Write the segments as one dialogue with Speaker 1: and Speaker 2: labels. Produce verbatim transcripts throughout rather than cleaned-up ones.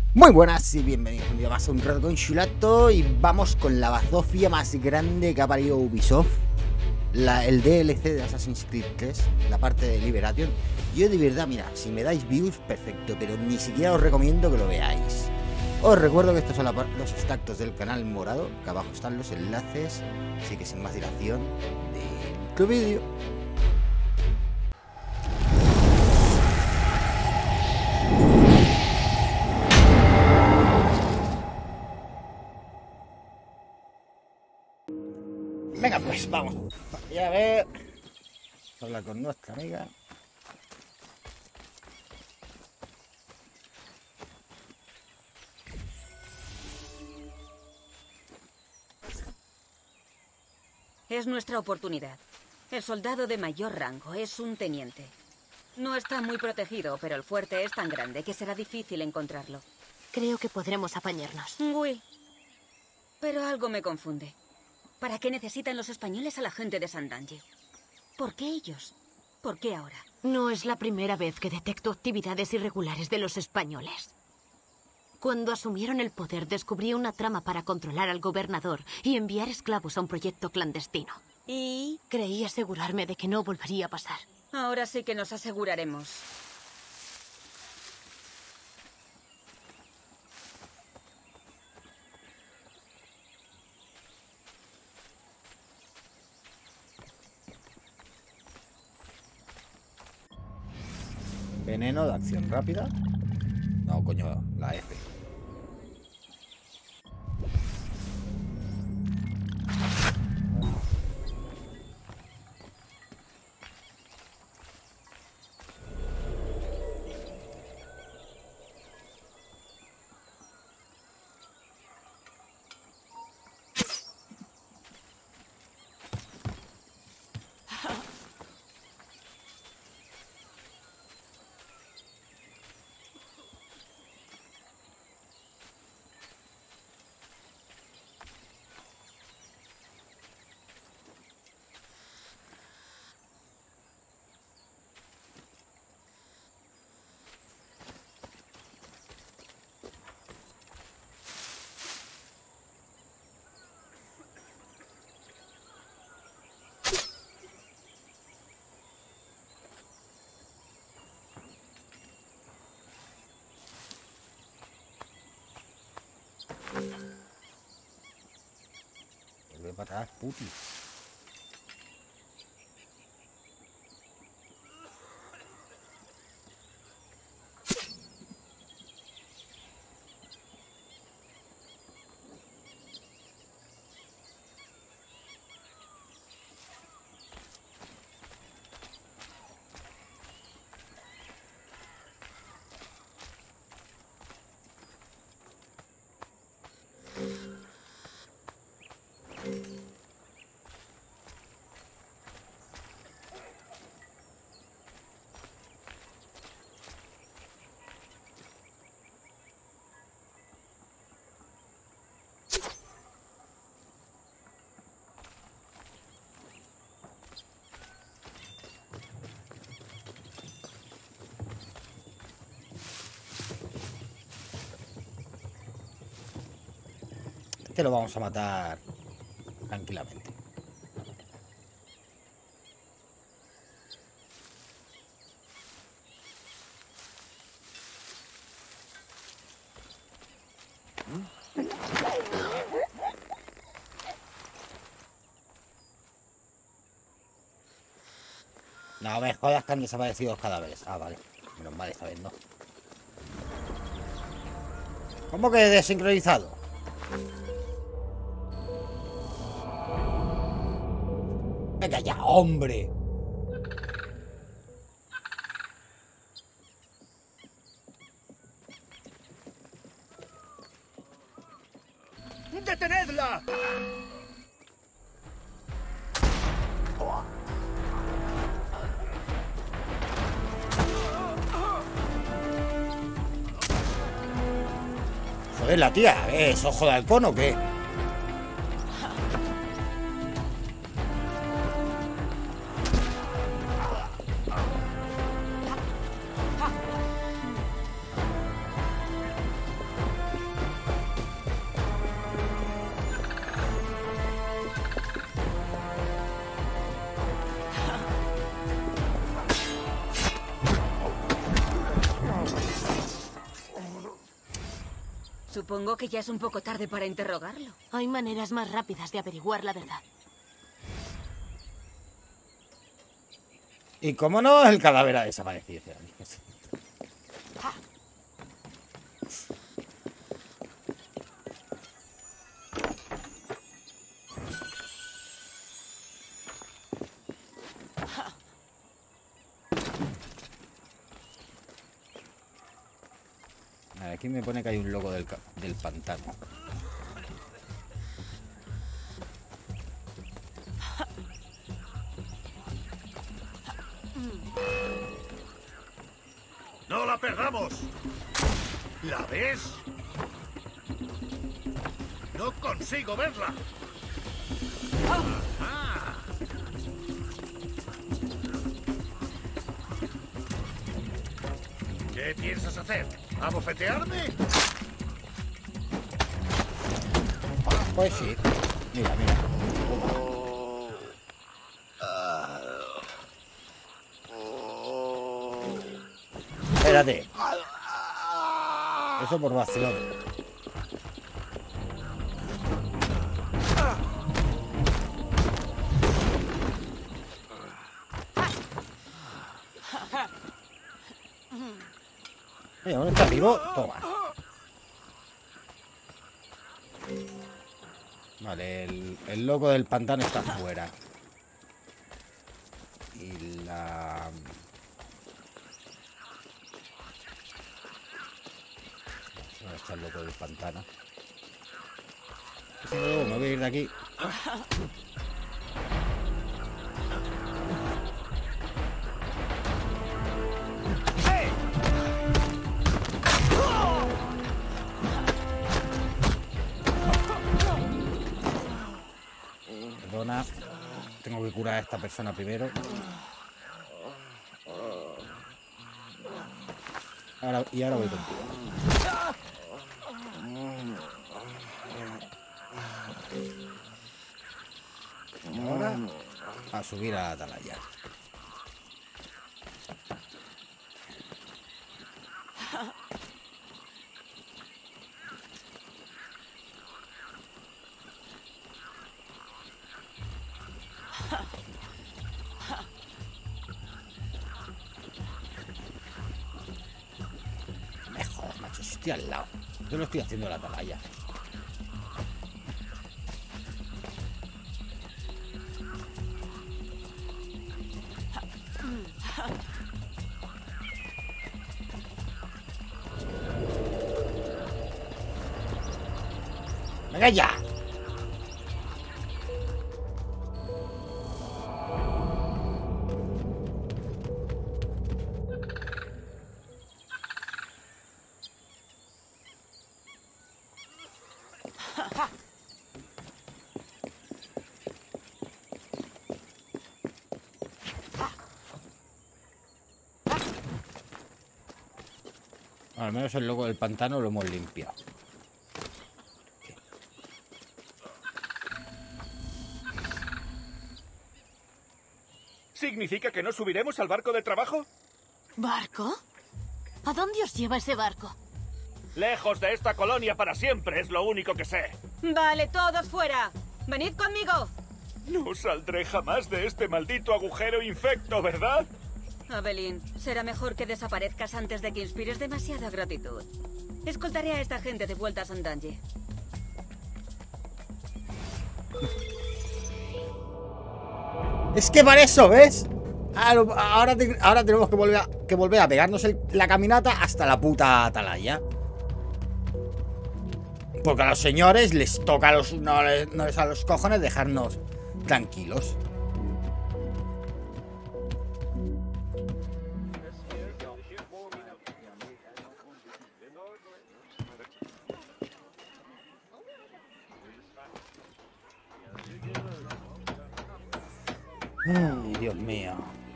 Speaker 1: Muy buenas y bienvenidos un día más a un rato con Chulato. Y vamos con la bazofia más grande que ha parido Ubisoft, la, el D L C de Assassin's Creed tres, la parte de Liberation. Yo de verdad, mira, si me dais views, perfecto, pero ni siquiera os recomiendo que lo veáis. Os recuerdo que estos son la, los extractos del canal morado, que abajo están los enlaces, así que sin más dilación, dentro vídeo. Venga, pues vamos. Y a ver. Vamos a hablar con nuestra amiga.
Speaker 2: Es nuestra oportunidad. El soldado de mayor rango es un teniente. No está muy protegido, pero el fuerte es tan grande que será difícil encontrarlo.
Speaker 3: Creo que podremos apañarnos.
Speaker 2: Uy. Pero algo me confunde. ¿Para qué necesitan los españoles a la gente de Sandange? ¿Por qué ellos? ¿Por qué ahora?
Speaker 3: No es la primera vez que detecto actividades irregulares de los españoles. Cuando asumieron el poder, descubrí una trama para controlar al gobernador y enviar esclavos a un proyecto clandestino.
Speaker 2: Y
Speaker 3: creí asegurarme de que no volvería a pasar.
Speaker 2: ahora sí que nos aseguraremos.
Speaker 1: Veneno de acción rápida. No, coño, la F. Vuelve para atrás, puti. Este lo vamos a matar tranquilamente. No me jodas que han desaparecido los cadáveres. Ah, vale. Menos mal esta vez, ¿no? ¿Cómo que desincronizado? Venga ya, hombre.
Speaker 4: ¡Detenedla!
Speaker 1: Joder, la tía, ¿es ojo de halcón o qué?
Speaker 2: Supongo que ya es un poco tarde para interrogarlo.
Speaker 3: Hay maneras más rápidas de averiguar la verdad.
Speaker 1: Y como no, el cadáver ha desaparecido. Aquí me pone que hay un logo del, del pantano.
Speaker 4: ¡No la perdamos! ¿La ves? No consigo verla. ¡Ah! ¿Qué piensas hacer? ¿Abofetearme?
Speaker 1: Pues sí. Mira, mira. Espérate. Eso por vacilón. Mira, uno está vivo. Toma. Vale, el, el loco del pantano está fuera. Y la... ¿Dónde está el loco del pantano? Me voy a ir de aquí. Perdona. Tengo que curar a esta persona primero. Ahora, y ahora voy contigo. Y ahora a subir a la atalaya. Me jodas, macho, si estoy al lado. Yo lo estoy haciendo la atalaya. ¡Venga ya! Al menos el logo del pantano lo hemos limpiado.
Speaker 4: ¿Significa que no subiremos al barco de trabajo?
Speaker 3: ¿Barco? ¿A dónde os lleva ese barco?
Speaker 4: Lejos de esta colonia para siempre, es lo único que sé.
Speaker 2: Vale, todos fuera. Venid conmigo.
Speaker 4: No saldré jamás de este maldito agujero infecto, ¿verdad?
Speaker 2: Abelín, será mejor que desaparezcas antes de que inspires demasiada gratitud. Escoltaré a esta gente de vuelta a Sandange.
Speaker 1: Es que para eso, ¿ves? Ahora, te, ahora tenemos que volver a, que volver a pegarnos el, la caminata hasta la puta atalaya. Porque a los señores les toca a los, no, les, no les a los cojones dejarnos tranquilos. Ay, Dios mío.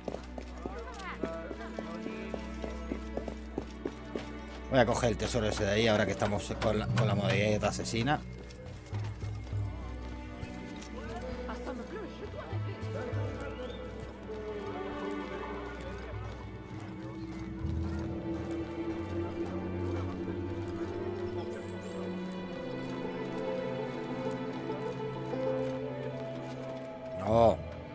Speaker 1: Voy a coger el tesoro ese de ahí ahora que estamos con la, con la modalidad asesina. Oh.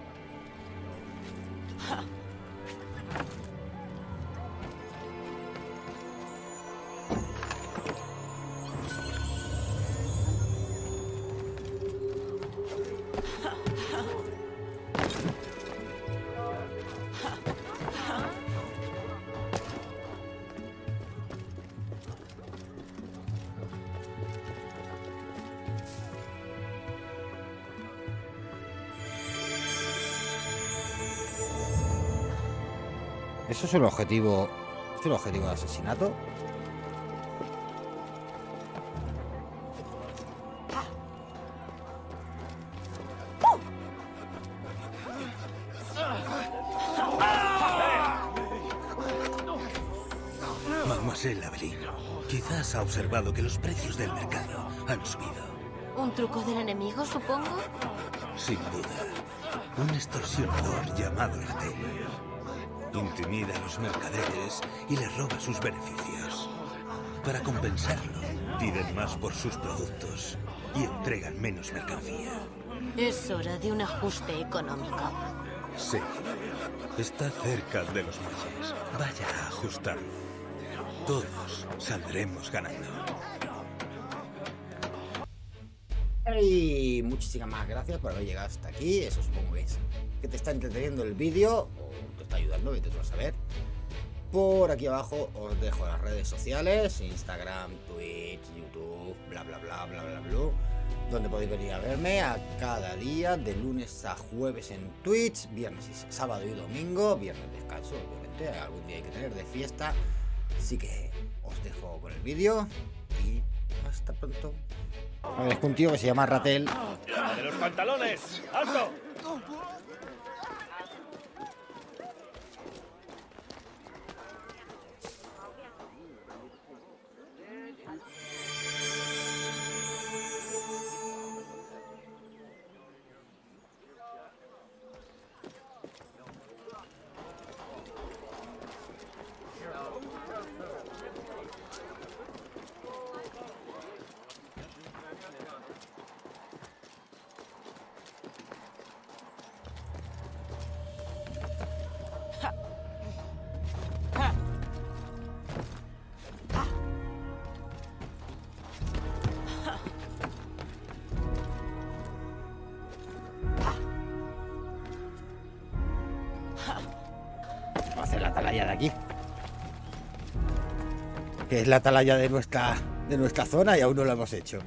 Speaker 1: ¿Eso es un objetivo? ¿Es un objetivo de asesinato?
Speaker 5: Mademoiselle Aveline, quizás ha observado que los precios del mercado han subido.
Speaker 3: ¿Un truco del enemigo, supongo?
Speaker 5: Sin duda. Un extorsionador llamado Ratel intimida a los mercaderes y les roba sus beneficios. Para compensarlo, piden más por sus productos y entregan menos mercancía.
Speaker 3: Es hora de un ajuste económico.
Speaker 5: Sí, está cerca de los muelles. Vaya a ajustarlo. Todos saldremos ganando.
Speaker 1: Y muchísimas más gracias por haber llegado hasta aquí. Eso supongo que es que te está entreteniendo el vídeo o te está ayudando, vete tú a saber. Por aquí abajo os dejo las redes sociales: Instagram, Twitch, YouTube, bla bla bla bla bla bla, donde podéis venir a verme a cada día, de lunes a jueves en Twitch, viernes y sábado y domingo, viernes descanso, obviamente, algún día hay que tener de fiesta. Así que os dejo con el vídeo y hasta pronto. Es un tío que se llama Ratel.
Speaker 4: ¡De los pantalones! ¡Alto!
Speaker 1: Vamos a hacer la atalaya de aquí, que es la atalaya de nuestra de nuestra zona y aún no lo hemos hecho.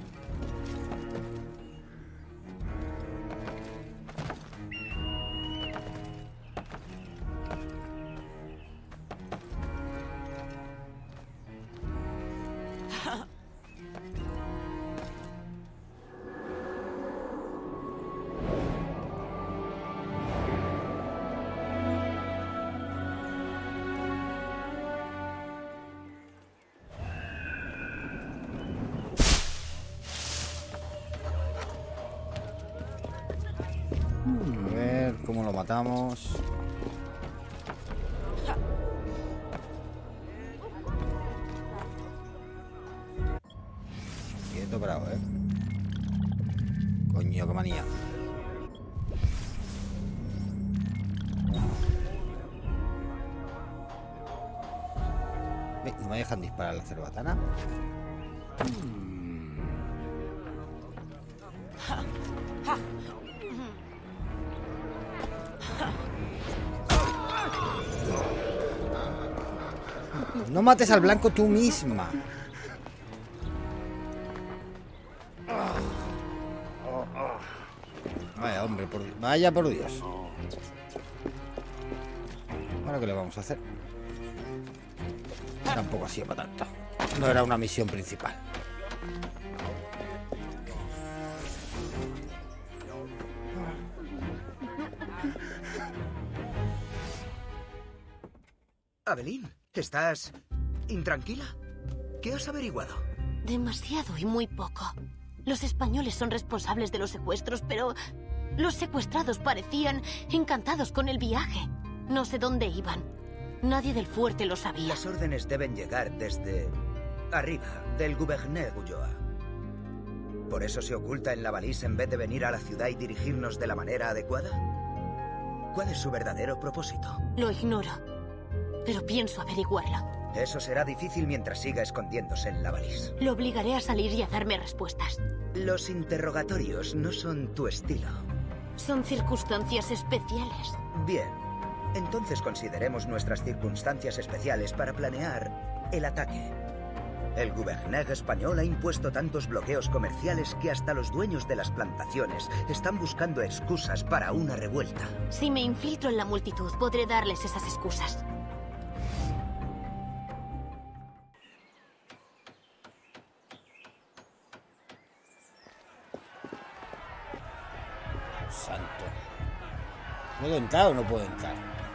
Speaker 1: A ver cómo lo matamos. Quieto, bravo, eh. Coño, qué manía. Eh, ¿No me dejan disparar la cerbatana? No mates al blanco tú misma. Vaya, hombre, por... vaya por Dios. Ahora, ¿qué le vamos a hacer? Tampoco ha sido para tanto. No era una misión principal.
Speaker 6: Aveline, ¿estás intranquila? ¿Qué has averiguado?
Speaker 3: Demasiado y muy poco. Los españoles son responsables de los secuestros, pero los secuestrados parecían encantados con el viaje. No sé dónde iban. Nadie del fuerte lo sabía.
Speaker 6: Las órdenes deben llegar desde arriba, del Gouverneur Ulloa. ¿Por eso se oculta en la Valise en vez de venir a la ciudad y dirigirnos de la manera adecuada? ¿Cuál es su verdadero propósito?
Speaker 3: Lo ignoro, pero pienso averiguarlo.
Speaker 6: Eso será difícil mientras siga escondiéndose en la Valise.
Speaker 3: Lo obligaré a salir y a darme respuestas.
Speaker 6: Los interrogatorios no son tu estilo.
Speaker 3: Son circunstancias especiales.
Speaker 6: Bien, entonces consideremos nuestras circunstancias especiales para planear el ataque. El gouvernement español ha impuesto tantos bloqueos comerciales que hasta los dueños de las plantaciones están buscando excusas para una revuelta.
Speaker 3: Si me infiltro en la multitud, podré darles esas excusas.
Speaker 1: Santo. ¿Puedo entrar o no puedo entrar?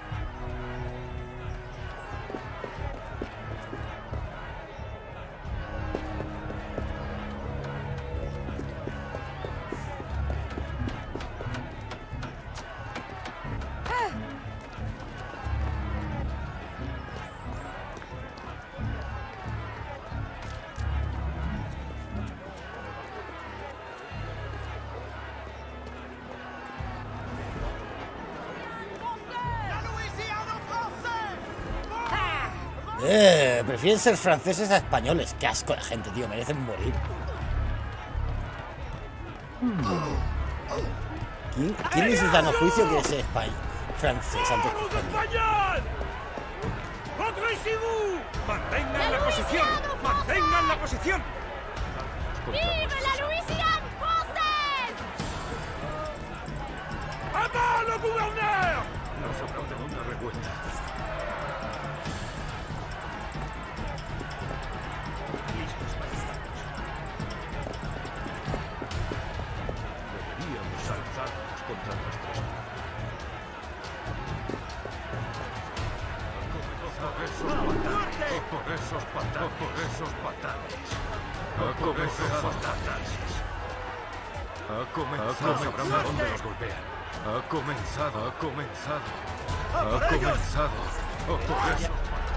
Speaker 1: Eh, prefieren ser franceses a españoles. Qué asco de gente, tío. Merecen morir. ¿Quién, ¿quién en su sano juicio quiere ser español? Francés antes que español.
Speaker 4: ¡Mantengan la posición! ¡Mantengan la posición!
Speaker 3: ¡Vive la Louisiane française!
Speaker 4: ¡A bas le gouverneur! Nos aplauden una revuelta. Deberíamos alzarnos contra nuestros... Por esos patanes, por esos patanes, por esos patanes. Ha comenzado, sabrán dónde los golpean. Ha comenzado, ha comenzado, ha comenzado. Por eso.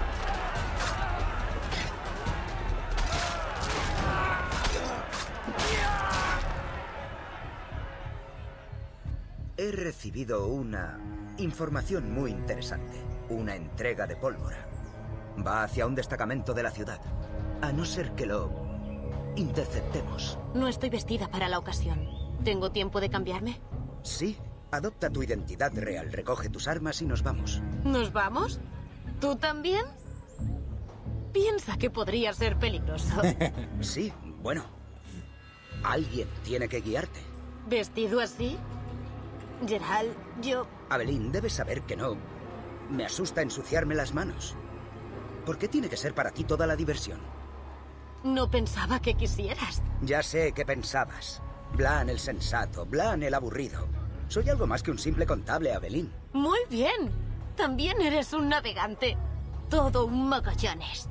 Speaker 6: He recibido una información muy interesante. Una entrega de pólvora. Va hacia un destacamento de la ciudad. A no ser que lo interceptemos.
Speaker 3: No estoy vestida para la ocasión. ¿Tengo tiempo de cambiarme?
Speaker 6: Sí. Adopta tu identidad real, recoge tus armas y nos vamos.
Speaker 3: ¿Nos vamos? ¿Tú también? Piensa que podría ser peligroso.
Speaker 6: Sí, bueno. Alguien tiene que guiarte.
Speaker 3: ¿Vestido así? Gerald, yo...
Speaker 6: Aveline, debes saber que no... Me asusta ensuciarme las manos. ¿Por qué tiene que ser para ti toda la diversión?
Speaker 3: No pensaba que quisieras.
Speaker 6: Ya sé que pensabas. Blan el sensato, Blan el aburrido. Soy algo más que un simple contable, Aveline.
Speaker 3: Muy bien. También eres un navegante. Todo un Magallanes.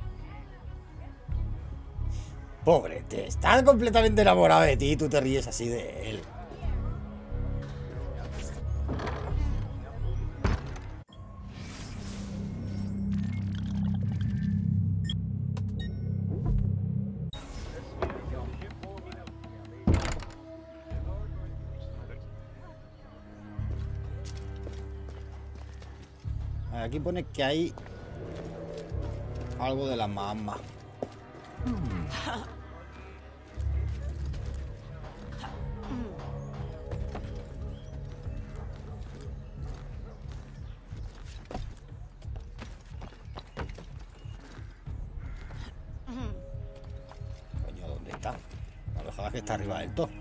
Speaker 1: Pobre, te está completamente enamorado de ti y tú te ríes así de él. Aquí pone que hay algo de la mamá. Coño, ¿dónde está? A lo mejor que está arriba del todo.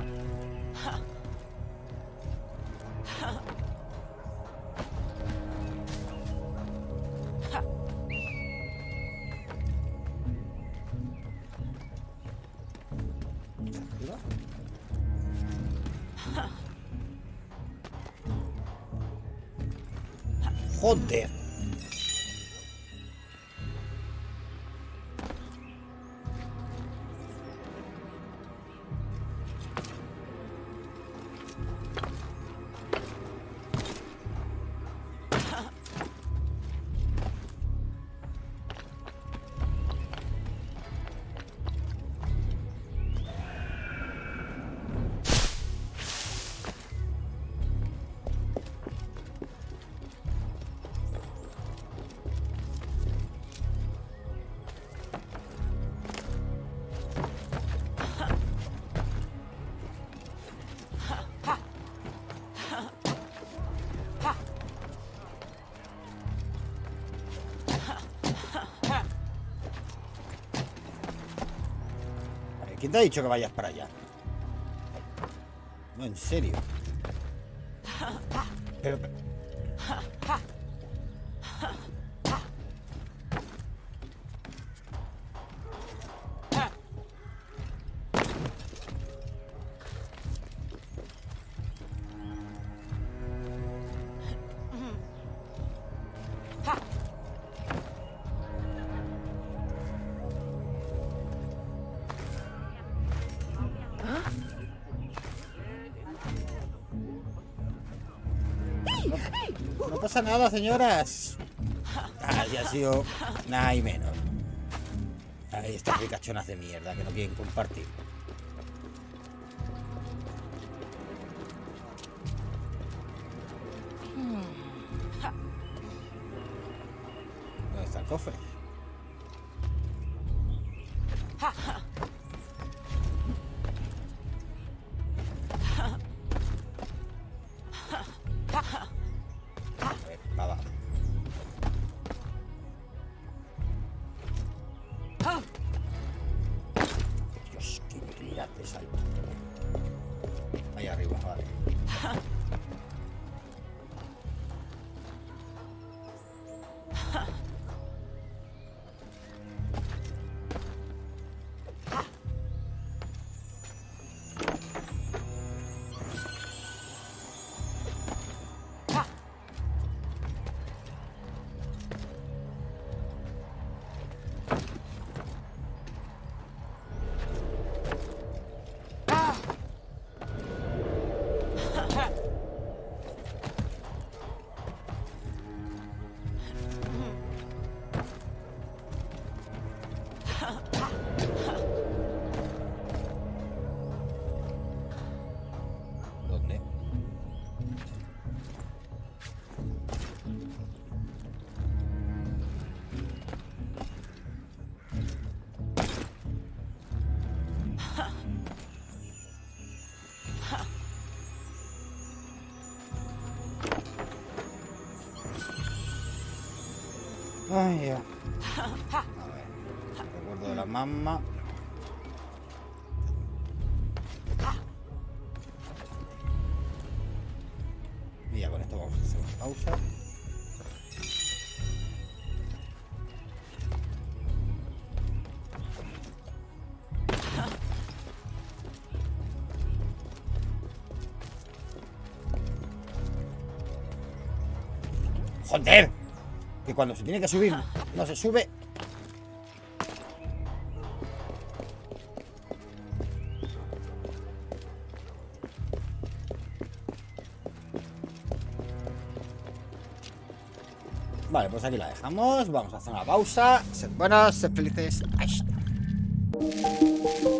Speaker 1: Joder. ¿Quién te ha dicho que vayas para allá? No, en serio. Pero... pero... No pasa nada, señoras. Ah, ya ha sido nada y menos. Ahí estas ricachonas de mierda que no quieren compartir. ¿Dónde está el cofre? Ahí arriba, vale. Ay, ya. A ver. Recuerdo de la mamá. Y ya con esto vamos a hacer una pausa. ¡Joder! Que cuando se tiene que subir, no se sube. Vale, pues aquí la dejamos. Vamos a hacer una pausa. Sed buenos, sed felices. Ahí está.